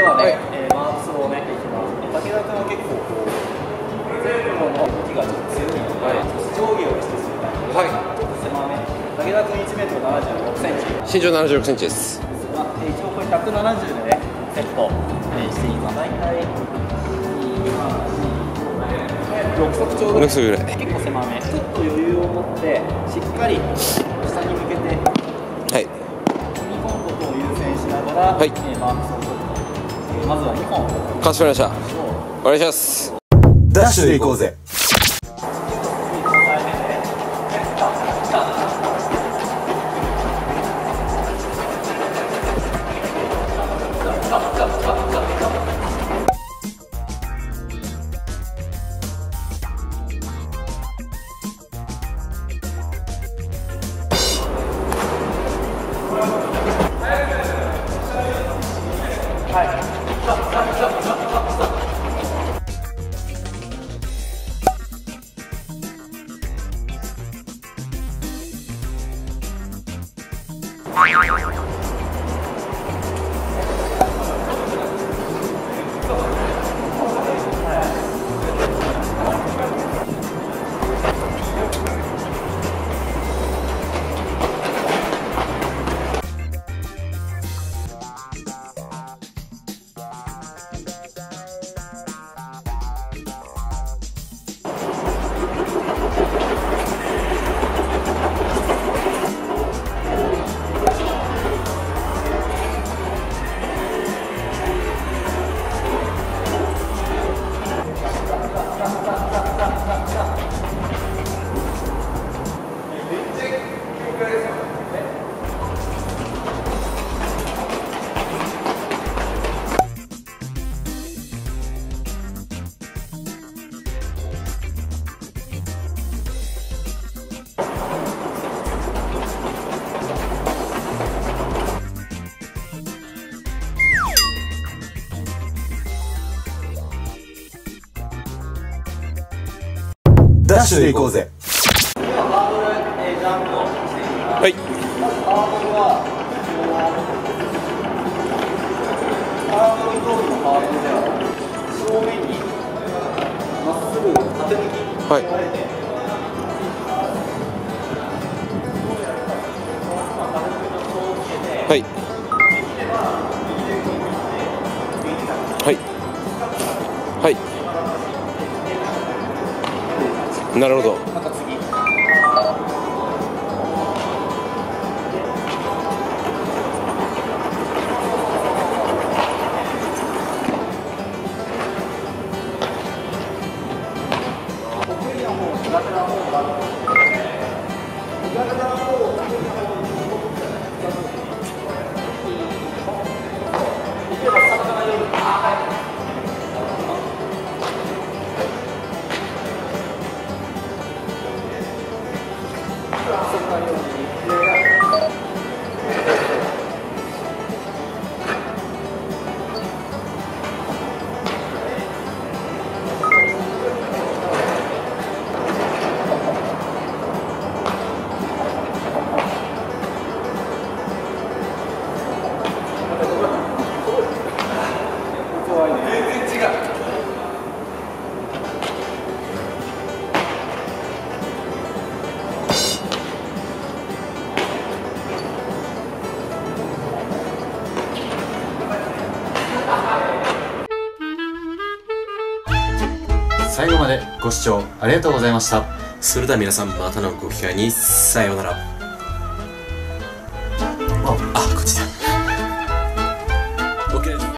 はね、マークスをね、いきます。武田君は結構こう前後の動きがちょっと強いので、少し上下を意識する感じで、ちょっと狭め。武田君1メートル76センチ。 身長76センチです。 一応これ170でね、セットしています。大体6足ちょうどぐらい。結構狭め。ちょっと余裕を持ってしっかり下に向けて、踏み込むことを優先しながら、マークスを取る。まずは2本。 かしこまりました。お願いします。 ダッシュで行こうぜ。ダッシュで行こうぜ。 はい。 ハードルはハードル通りのハードルでは正面にまっすぐ縦向きにはい。はい。はい。なるほど。 また次。 最後までご視聴ありがとうございました。 それでは皆さん、またのご機会にさようなら。 あ、こっちだ。